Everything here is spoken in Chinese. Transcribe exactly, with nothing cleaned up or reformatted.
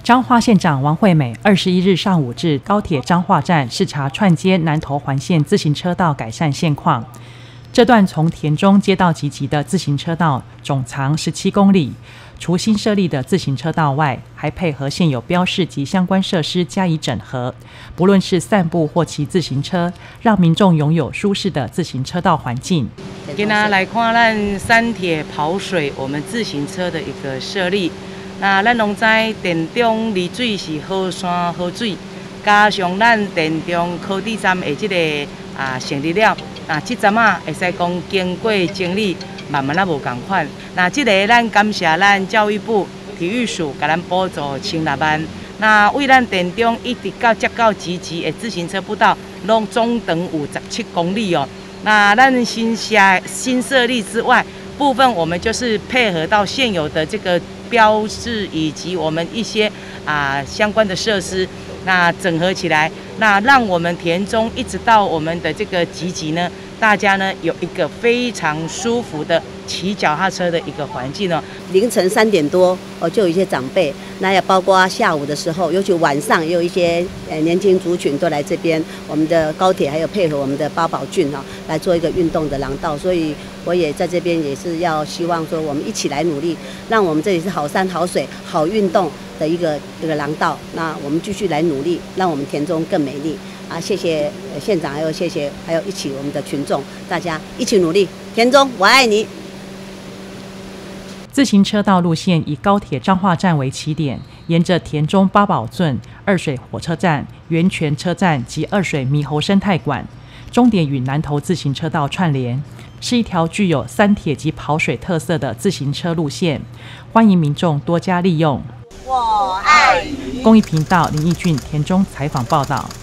彰化县长王惠美二十一日上午至高铁彰化站视察串接南投环线自行车道改善现况。这段从田中街道集集的自行车道总长十七公里，除新设立的自行车道外，还配合现有标示及相关设施加以整合，不论是散步或骑自行车，让民众拥有舒适的自行车道环境。 今天来看咱三铁跑水我们自行车的一个设立。那咱拢知田中离水是好山好水，加上咱田中科技站的这个啊成立了，那这站啊会使讲经过整理，慢慢啊无共款。那这个咱感谢咱教育部体育署给咱补助千六万。那为咱田中一直到接到集集的自行车步道，拢总长有十七公里哦。那咱新下新设立之外，部分我们就是配合到现有的这个标志以及我们一些啊相关的设施，那整合起来，那让我们田中一直到我们的这个集集呢，大家呢有一个非常舒服的骑脚踏车的一个环境哦。 凌晨三点多哦，就有一些长辈，那也包括下午的时候，尤其晚上也有一些呃年轻族群都来这边，我们的高铁还有配合我们的八宝郡哈，来做一个运动的廊道，所以我也在这边也是要希望说，我们一起来努力，让我们这里是好山好水好运动的一个一个廊道。那我们继续来努力，让我们田中更美丽啊！谢谢县长，还有谢谢还有一起我们的群众，大家一起努力，田中我爱你。 自行车道路线以高铁彰化站为起点，沿着田中八宝圳、二水火车站、源泉车站及二水猕猴生态馆，终点与南投自行车道串联，是一条具有三铁及跑水特色的自行车路线，欢迎民众多加利用。 我爱你。 公益频道林义俊田中采访报道。